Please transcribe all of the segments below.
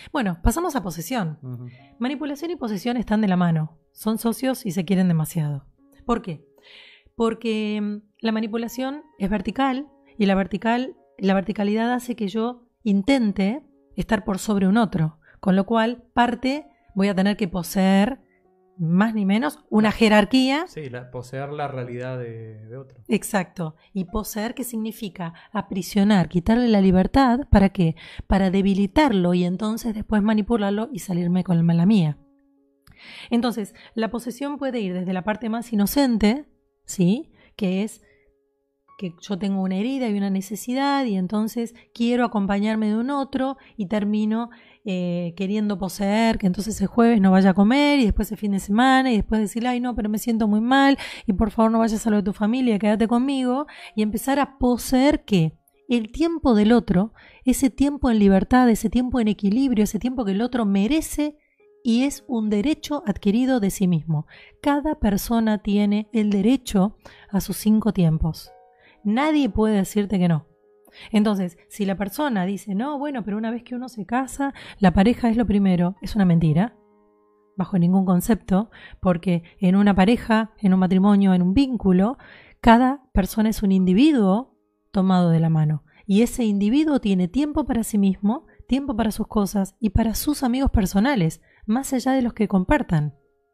Bueno, pasamos a posesión. Manipulación y posesión están de la mano. Son socios y se quieren demasiado. ¿Por qué? Porque la manipulación es vertical y la verticalidad hace que yo intente estar por sobre un otro. Con lo cual, voy a tener que poseer, más ni menos, una jerarquía. Sí, poseer la realidad de otro. Exacto. Y poseer, ¿qué significa? Aprisionar, quitarle la libertad. ¿Para qué? Para debilitarlo y entonces después manipularlo y salirme con la mía. Entonces, la posesión puede ir desde la parte más inocente, ¿sí? Que es que yo tengo una herida y una necesidad y entonces quiero acompañarme de un otro y termino queriendo poseer, que entonces el jueves no vaya a comer y después el fin de semana y después decirle, ay no, pero me siento muy mal y por favor no vayas a lo de tu familia, quédate conmigo, y empezar a poseer ¿qué? El tiempo del otro, ese tiempo en libertad, ese tiempo en equilibrio, ese tiempo que el otro merece y es un derecho adquirido de sí mismo. Cada persona tiene el derecho a sus 5 tiempos. Nadie puede decirte que no. Entonces, si la persona dice, no, bueno, pero una vez que uno se casa, la pareja es lo primero, es una mentira, bajo ningún concepto, porque en una pareja, en un matrimonio, en un vínculo, cada persona es un individuo tomado de la mano. Y ese individuo tiene tiempo para sí mismo, tiempo para sus cosas y para sus amigos personales, más allá de los que compartan.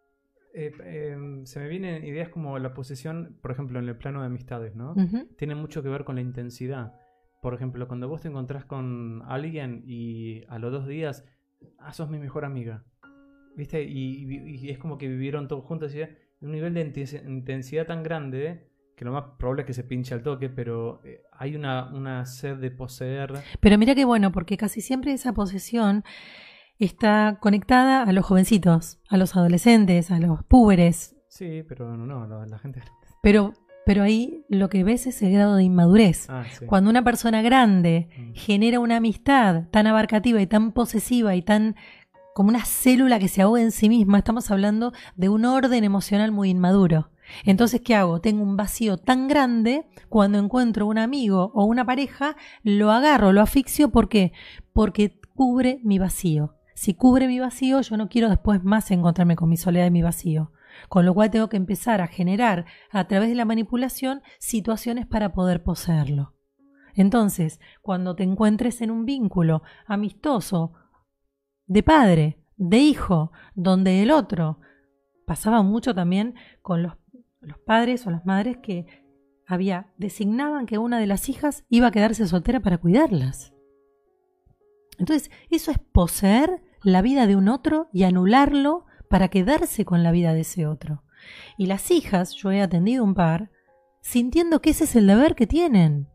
Se me vienen ideas como la posesión, por ejemplo, en el plano de amistades, ¿no? Tiene mucho que ver con la intensidad. Por ejemplo, cuando vos te encontrás con alguien y a los 2 días, sos mi mejor amiga, ¿viste? Y es como que vivieron todos juntos y un nivel de intensidad tan grande que lo más probable es que se pinche al toque, pero hay una sed de poseer. Pero mira qué bueno, porque casi siempre esa posesión está conectada a los jovencitos, a los adolescentes, a los púberes. Sí, pero no, la gente... Pero ahí lo que ves es el grado de inmadurez. Sí. Cuando una persona grande genera una amistad tan abarcativa y tan posesiva y tan como una célula que se ahoga en sí misma, estamos hablando de un orden emocional muy inmaduro. Entonces, ¿qué hago? Tengo un vacío tan grande, cuando encuentro un amigo o una pareja, lo agarro, lo asfixio. ¿Por qué? Porque cubre mi vacío. Si cubre mi vacío, yo no quiero después más encontrarme con mi soledad y mi vacío. Con lo cual tengo que empezar a generar, a través de la manipulación, situaciones para poder poseerlo. Entonces, cuando te encuentres en un vínculo amistoso, de padre, de hijo, donde el otro, pasaba mucho también con los padres o las madres que designaban que una de las hijas iba a quedarse soltera para cuidarlas. Entonces, eso es poseer la vida de un otro y anularlo para quedarse con la vida de ese otro. Y las hijas, yo he atendido un par, sintiendo que ese es el deber que tienen.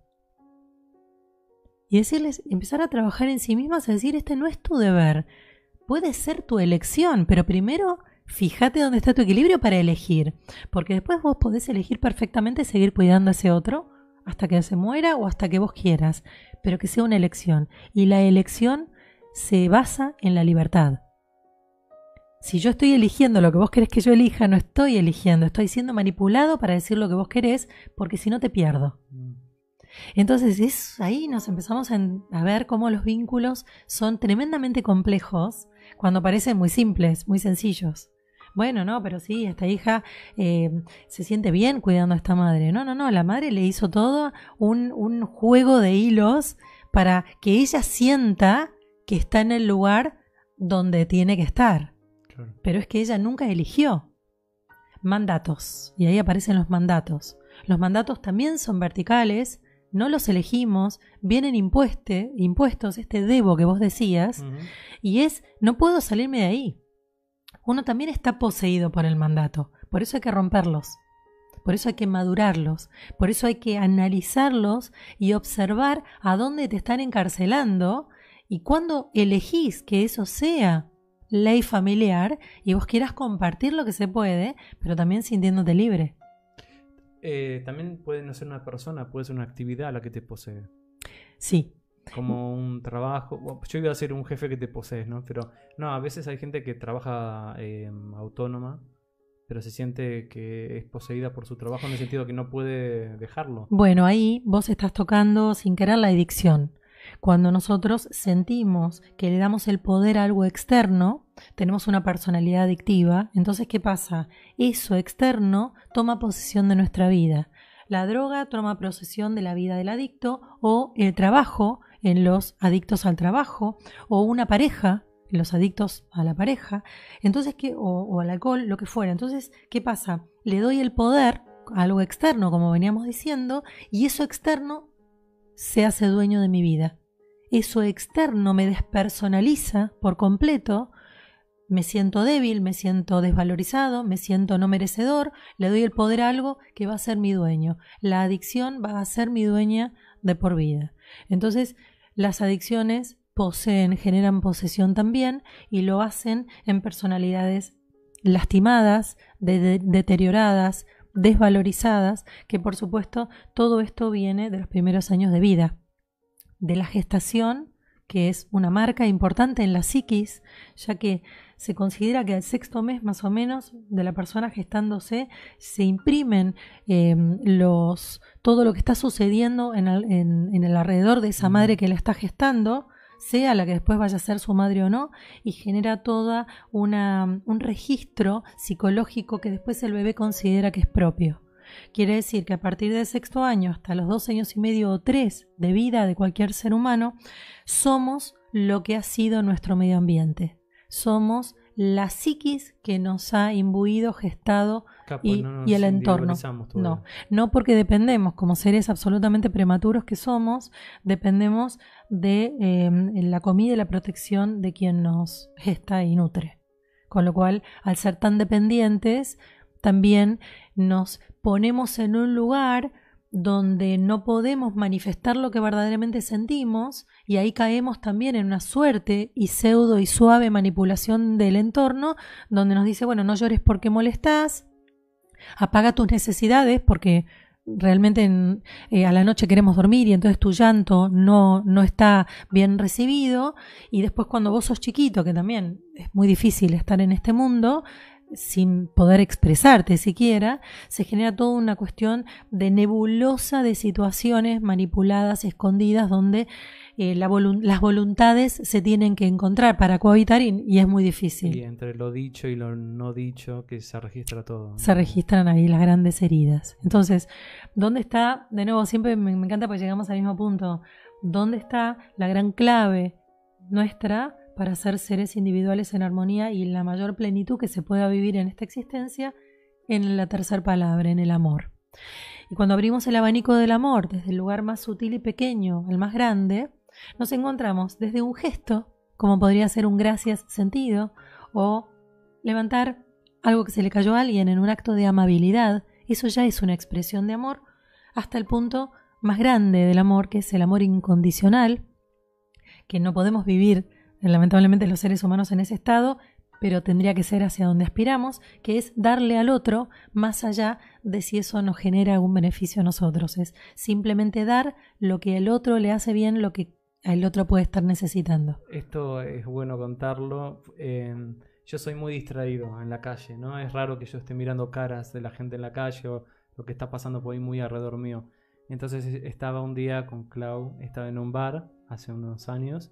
Y decirles, empezar a trabajar en sí mismas, a decir, este no es tu deber, puede ser tu elección, pero primero fíjate dónde está tu equilibrio para elegir, porque después vos podés elegir perfectamente seguir cuidando a ese otro hasta que se muera o hasta que vos quieras, pero que sea una elección. Y la elección se basa en la libertad. Si yo estoy eligiendo lo que vos querés que yo elija, no estoy eligiendo, estoy siendo manipulado para decir lo que vos querés, porque si no te pierdo. Entonces ahí nos empezamos a ver cómo los vínculos son tremendamente complejos cuando parecen muy simples, muy sencillos. Bueno, no, pero sí, esta hija se siente bien cuidando a esta madre. No, la madre le hizo todo un juego de hilos para que ella sienta que está en el lugar donde tiene que estar. Claro. Pero es que ella nunca eligió. Mandatos, y ahí aparecen los mandatos. Los mandatos también son verticales, no los elegimos, vienen impuestos, este debo que vos decías, y no puedo salirme de ahí. Uno también está poseído por el mandato, por eso hay que romperlos, por eso hay que madurarlos, por eso hay que analizarlos y observar a dónde te están encarcelando y cuándo elegís que eso sea ley familiar y vos quieras compartir lo que se puede, pero también sintiéndote libre. También puede no ser una persona, puede ser una actividad la que te posee. Sí. Como un trabajo. Bueno, yo iba a ser un jefe que te posees, ¿no? Pero no, a veces hay gente que trabaja autónoma, pero se siente que es poseída por su trabajo en el sentido que no puede dejarlo. Bueno, ahí vos estás tocando sin querer la adicción. Cuando nosotros sentimos que le damos el poder a algo externo, tenemos una personalidad adictiva. Entonces, ¿qué pasa? Eso externo toma posesión de nuestra vida. La droga toma posesión de la vida del adicto, o el trabajo en los adictos al trabajo, o una pareja en los adictos a la pareja, entonces o al alcohol, lo que fuera. Entonces, ¿qué pasa? Le doy el poder a algo externo, como veníamos diciendo, y eso externo se hace dueño de mi vida. Eso externo me despersonaliza por completo. Me siento débil, me siento desvalorizado, me siento no merecedor, le doy el poder a algo que va a ser mi dueño. La adicción va a ser mi dueña de por vida. Entonces, las adicciones generan posesión también, y lo hacen en personalidades lastimadas, deterioradas, desvalorizadas, que por supuesto todo esto viene de los primeros años de vida, de la gestación, que es una marca importante en la psiquis, ya que se considera que al 6º mes más o menos de la persona gestándose se imprimen todo lo que está sucediendo en el alrededor de esa madre que la está gestando, sea la que después vaya a ser su madre o no, y genera toda un registro psicológico que después el bebé considera que es propio. Quiere decir que a partir del 6º año hasta los 2 años y medio o 3 de vida de cualquier ser humano, somos lo que ha sido nuestro medio ambiente. Somos la psiquis que nos ha imbuido, gestado y el entorno. No porque dependemos, como seres absolutamente prematuros que somos, dependemos de la comida y la protección de quien nos gesta y nutre. Con lo cual, al ser tan dependientes, también nos ponemos en un lugar donde no podemos manifestar lo que verdaderamente sentimos, y ahí caemos también en una suerte y pseudo y suave manipulación del entorno, donde nos dice, bueno, no llores porque molestás, apaga tus necesidades porque realmente a la noche queremos dormir y entonces tu llanto no está bien recibido, y después cuando vos sos chiquito, que también es muy difícil estar en este mundo, sin poder expresarte siquiera, se genera toda una cuestión de nebulosa de situaciones manipuladas, escondidas, donde las voluntades se tienen que encontrar para cohabitar, y es muy difícil. Y entre lo dicho y lo no dicho, que se registra todo, ¿no? Se registran ahí las grandes heridas. Entonces, ¿dónde está? De nuevo, siempre me encanta porque llegamos al mismo punto. ¿Dónde está la gran clave nuestra para ser seres individuales en armonía y la mayor plenitud que se pueda vivir en esta existencia? En la tercera palabra, en el amor. Y cuando abrimos el abanico del amor, desde el lugar más sutil y pequeño al más grande, nos encontramos desde un gesto, como podría ser un gracias sentido, o levantar algo que se le cayó a alguien en un acto de amabilidad. Eso ya es una expresión de amor, hasta el punto más grande del amor, que es el amor incondicional, que no podemos vivir lamentablemente los seres humanos en ese estado, pero tendría que ser hacia donde aspiramos, que es darle al otro más allá de si eso nos genera algún beneficio a nosotros. Es simplemente dar lo que al otro le hace bien, lo que el otro puede estar necesitando. Esto es bueno contarlo. Yo soy muy distraído en la calle, ¿no? Es raro que yo esté mirando caras de la gente en la calle o lo que está pasando por ahí muy alrededor mío. Entonces estaba un día con Clau, estaba en un bar hace unos años,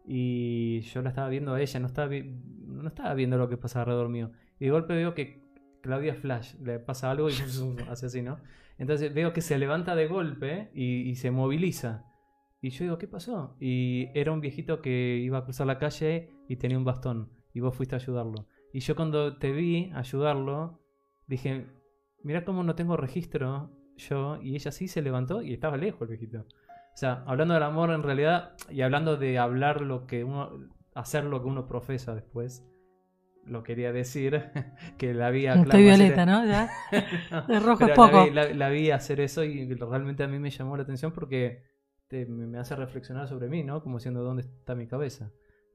y yo la estaba viendo a ella, no estaba viendo lo que pasa alrededor mío. Y de golpe veo que Claudia Flash le pasa algo y hace así, ¿no? Entonces veo que se levanta de golpe y se moviliza. Y yo digo, ¿qué pasó? Y era un viejito que iba a cruzar la calle y tenía un bastón. Y vos fuiste a ayudarlo. Y yo cuando te vi ayudarlo, dije, mirá cómo no tengo registro yo. Y ella sí se levantó y estaba lejos el viejito. O sea, hablando del amor en realidad, y hablando de hablar hacer lo que uno profesa después, lo quería decir, que la vi a Clau. Estoy violeta, ¿no? Ya. De rojo es poco. La vi hacer eso y realmente a mí me llamó la atención porque me hace reflexionar sobre mí, ¿no? Como diciendo, ¿dónde está mi cabeza?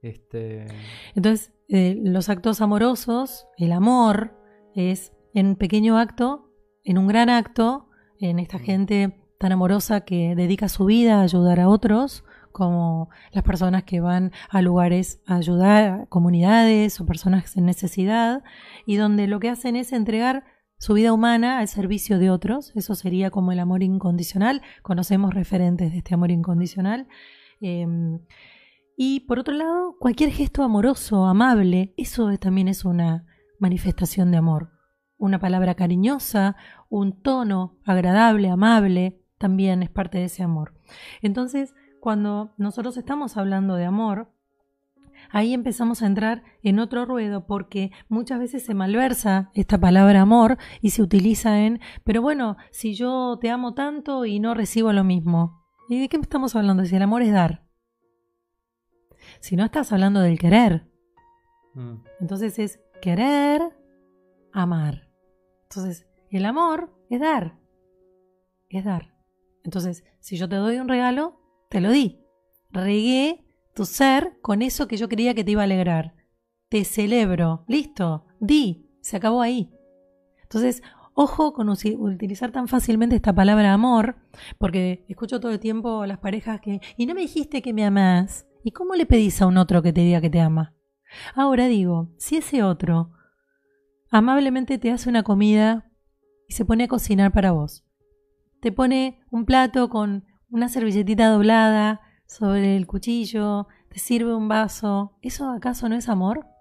Entonces, los actos amorosos, el amor, es en un pequeño acto, en un gran acto, en esta gente tan amorosa que dedica su vida a ayudar a otros, como las personas que van a lugares a ayudar a comunidades o personas en necesidad, y donde lo que hacen es entregar su vida humana al servicio de otros. Eso sería como el amor incondicional. Conocemos referentes de este amor incondicional. Y por otro lado, cualquier gesto amoroso, amable, eso también es una manifestación de amor. Una palabra cariñosa, un tono agradable, amable, también es parte de ese amor. Entonces, cuando nosotros estamos hablando de amor, ahí empezamos a entrar en otro ruedo porque muchas veces se malversa esta palabra amor y se utiliza en, pero bueno, si yo te amo tanto y no recibo lo mismo. ¿Y de qué estamos hablando? Si el amor es dar. Si no, estás hablando del querer. Entonces es querer, amar. Entonces, el amor es dar. Es dar. Entonces, si yo te doy un regalo, te lo di. Regué tu ser con eso que yo creía que te iba a alegrar. Te celebro. Listo. Di. Se acabó ahí. Entonces, ojo con utilizar tan fácilmente esta palabra amor, porque escucho todo el tiempo a las parejas que, y no me dijiste que me amás. ¿Y cómo le pedís a un otro que te diga que te ama? Ahora digo, si ese otro amablemente te hace una comida y se pone a cocinar para vos, te pone un plato con una servilletita doblada sobre el cuchillo, te sirve un vaso, ¿eso acaso no es amor?